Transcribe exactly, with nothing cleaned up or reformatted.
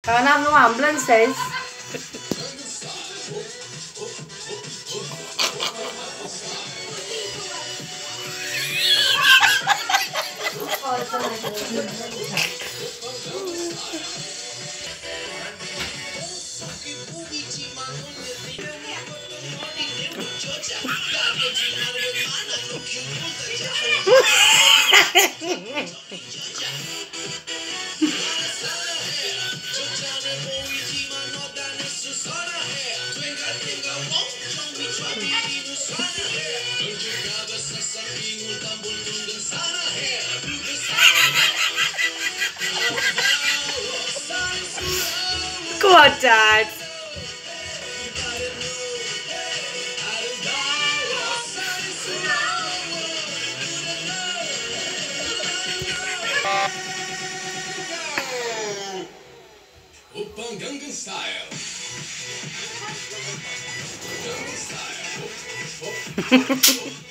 Kawan mo ambulance guys. Go on, Dad. Open Gangnam Style. Gangnam Style.